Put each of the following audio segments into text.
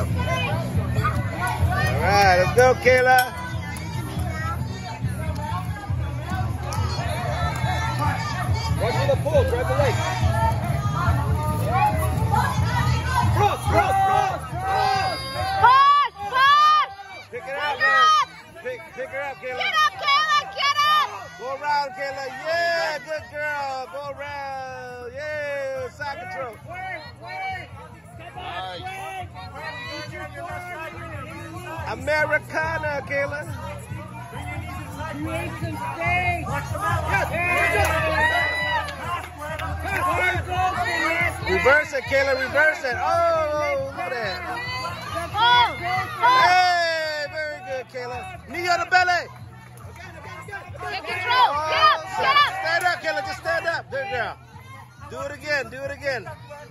All right, let's go, Kayla. Watch for the pull, grab the leg. Cross. Push! Pick it up, man. Pick her up, Kayla. Get up, Kayla, get up! Go around, Kayla. Yeah, good girl. Go around. Yeah, side control. Americana, Kayla. Create some space. Reverse it, Kayla. Reverse it. Oh, look at that. Hey, very good, Kayla. Knee on the belly. Take control. Get up, get up. Stand up, Kayla. Just stand up. Good girl. Do it again. Do it again.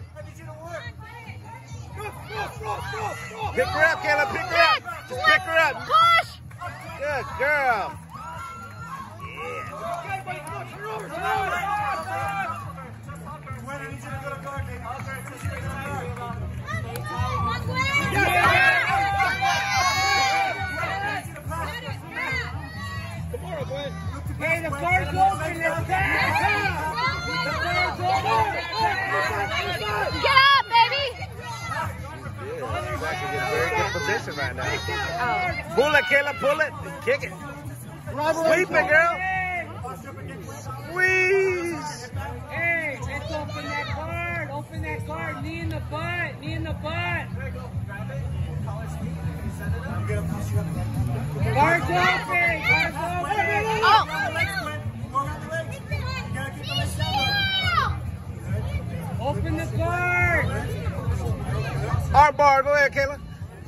Pick her up, Kayla. Pick her up. Just pick her up. Push! Good girl. Hey, the guard's open. Get up, baby! She's actually in a very good position right now. Pull it, Kayla. Pull it. Kick it. Sweep it, girl. Squeeze. Hey, let's open that guard. Open that guard. Knee in the butt. Knee in the butt. Guard's open. Guard's open. Oh! Open the guard. Arm bar. Go ahead, Kayla.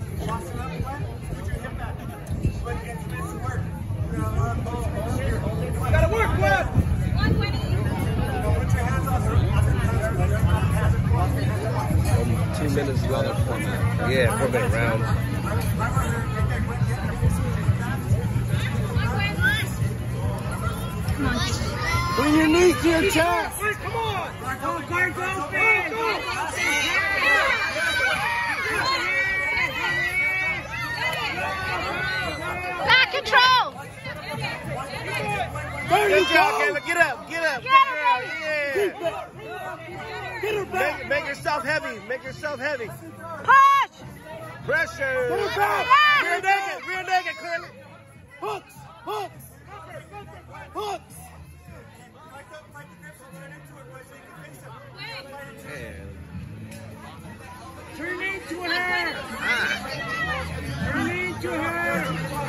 Gotta work, Wes. 2 minutes left. 4 minutes. Yeah, 4 minute round. Bring your knees to your chest. Come on. Guard's open. Back control! Good job, Kayla. Get up. Get up. Good girl. Yeah. Get her back. Make yourself heavy. Make yourself heavy. Push! Pressure. Get her back. Rear naked. Rear naked, clearly. Hooks. Turn into her. Turn into her.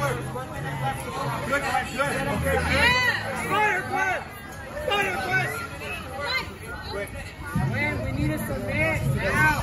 Man, we need a submit now.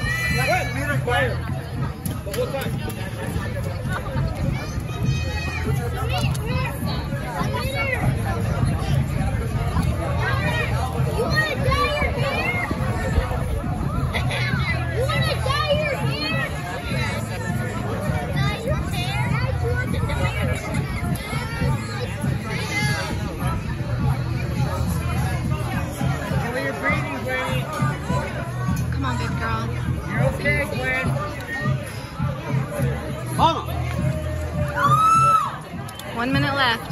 Come on, big girl. You're okay, Glenn. Mama. 1 minute left.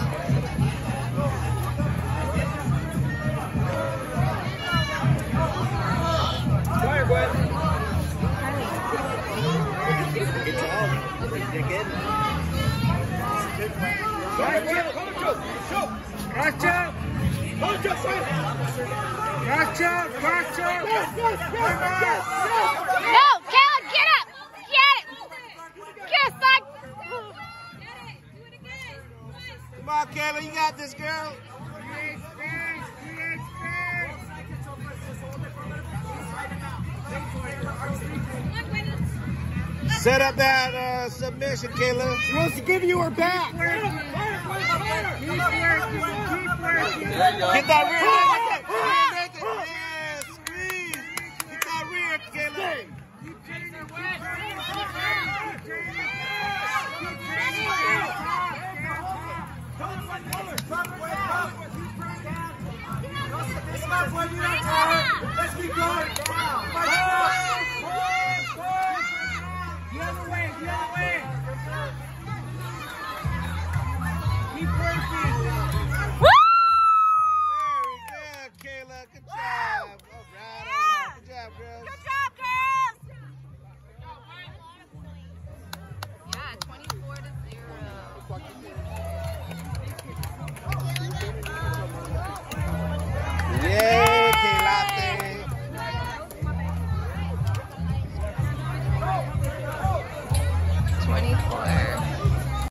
Fire, Gwen. Good job. Dig in. Gotcha. No, Caleb, get up! Get it! Get it, son! Come on, Kayla. You got this, girl. Create space. Set up that submission, Kayla. She wants to give you her back. Keep working. Get that rear naked. Rear naked. Yeah, squeeze. Get that rear, Kayla. The other way. the other way. Keep working.